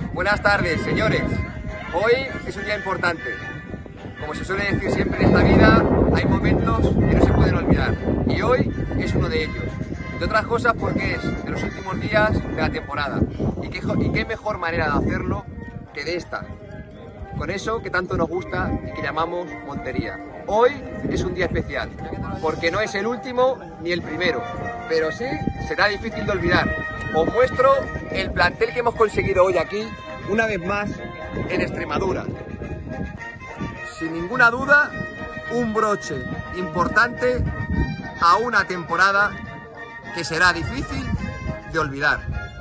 Buenas tardes, señores. Hoy es un día importante. Como se suele decir siempre en esta vida, hay momentos que no se pueden olvidar. Y hoy es uno de ellos. De otras cosas porque es de los últimos días de la temporada. Y qué mejor manera de hacerlo que de esta. Con eso que tanto nos gusta y que llamamos Montería. Hoy es un día especial, porque no es el último ni el primero, pero sí será difícil de olvidar. Os muestro el plantel que hemos conseguido hoy aquí, una vez más, en Extremadura. Sin ninguna duda, un broche importante a una temporada que será difícil de olvidar.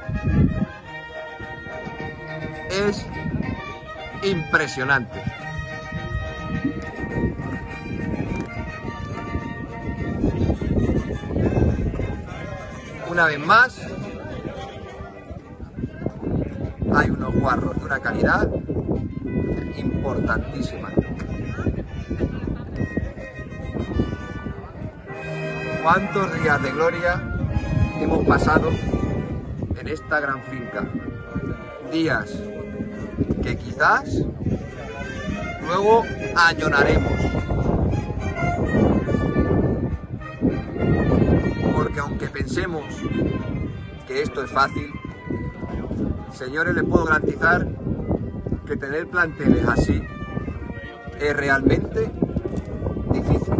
Es impresionante. Una vez más, hay unos guarros de una calidad importantísima. ¿Cuántos días de gloria hemos pasado en esta gran finca? Días que quizás luego añoraremos. Porque aunque pensemos que esto es fácil, señores, les puedo garantizar que tener planteles así es realmente difícil.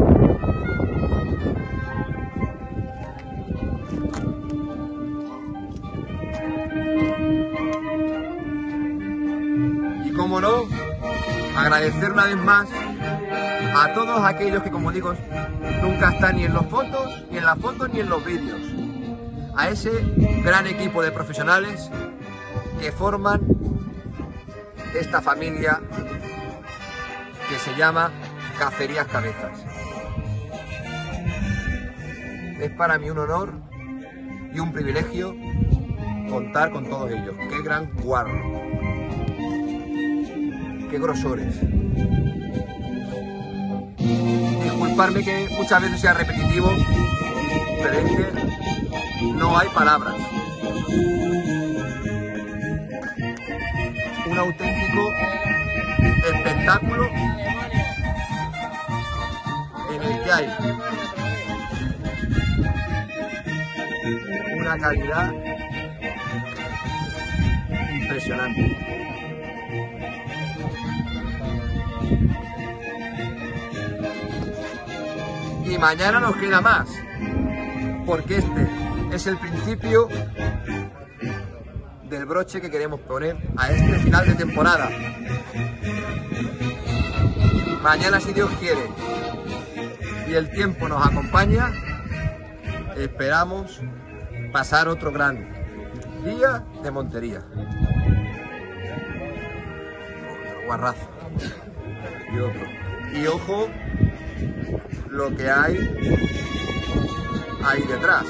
Y como no, agradecer una vez más a todos aquellos que, como digo, nunca están ni en las fotos, ni en los vídeos. A ese gran equipo de profesionales que forman esta familia que se llama Cacerías Cabezas. Es para mí un honor y un privilegio contar con todos ellos. Qué gran guarro, qué grosores. Disculparme que muchas veces sea repetitivo, pero es que no hay palabras. Un auténtico espectáculo en el que hay una calidad impresionante. Y mañana nos queda más, porque este es el principio del broche que queremos poner a este final de temporada. Mañana, si Dios quiere y el tiempo nos acompaña, esperamos pasar otro gran día de Montería. Otro guarrazo. Y otro. Y ojo lo que hay ahí detrás,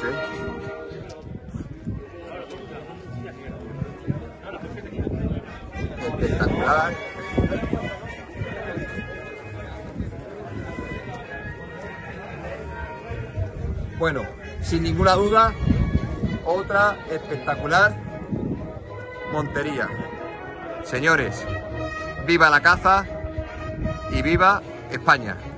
espectacular. Bueno, sin ninguna duda, otra espectacular Montería. Señores, viva la caza y viva España.